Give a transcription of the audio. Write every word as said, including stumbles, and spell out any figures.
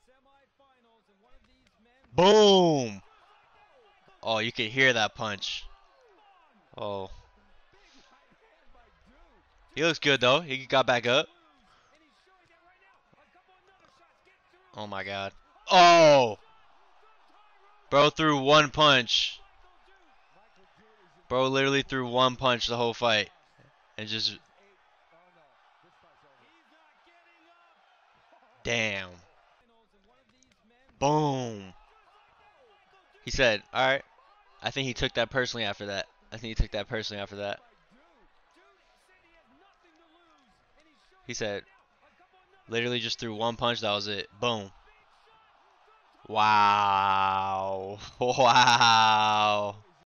Boom. Oh, you could hear that punch. Oh. He looks good though. He got back up. Oh my god. Oh! Bro threw one punch. Bro literally threw one punch the whole fight. And just... Damn. Boom. He said, alright. I think he took that personally after that. I think he took that personally after that. He said, literally just threw one punch. That was it. Boom. Wow. Wow.